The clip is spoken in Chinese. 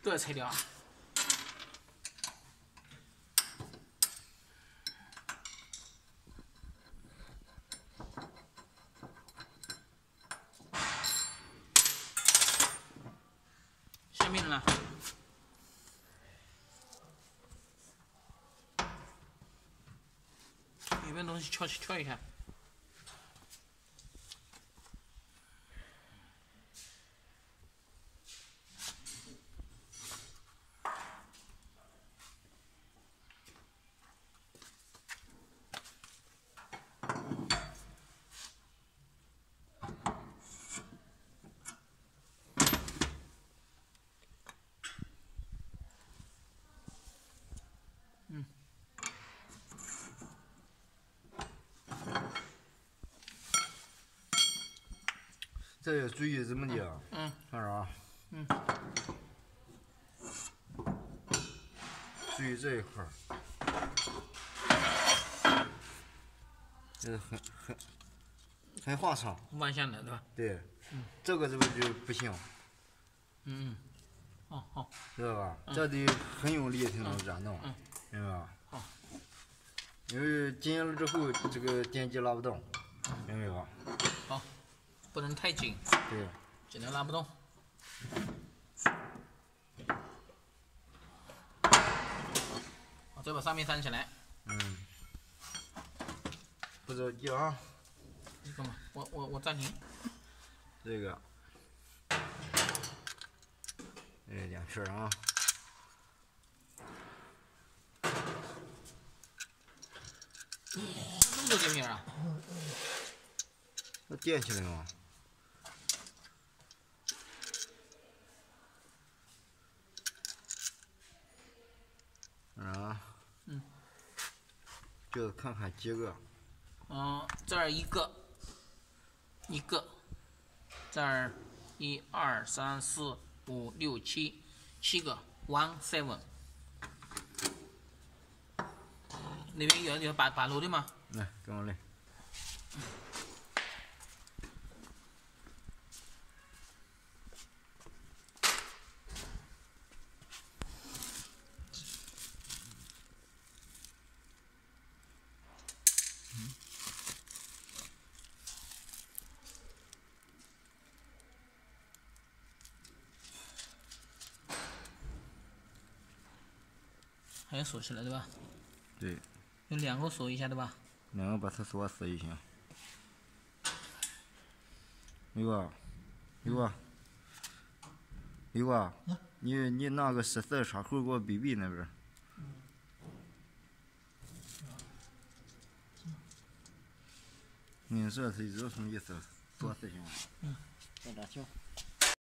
都要拆掉啊。下面呢？有没有东西敲一下？ 这要注意怎么的？看啥？注意这一块儿，这很划伤。 弯下来对吧？ 对，这个就不行。 好， 知道吧？这得很用力才能转动，明白吧？ 好。 因为紧了之后，这个电机拉不动，明白吧？ 好，不能太紧。 对。 紧的拉不动。再把上面粘起来。 不着急啊。 这个嘛，我暂停。 这个，两片啊。 那么多电片啊？ 那垫起来吗？就看看几个。 这儿一个，这儿1、2、3、4、5、6、7个 ，1 7。那边有把路的吗？ 来，跟我来。 还要锁起来对吧？ 对。 有2个锁一下对吧 2个把它锁死就行。刘啊，你拿个14插口给我比比那边。你说是什么意思？锁死行。 在这行。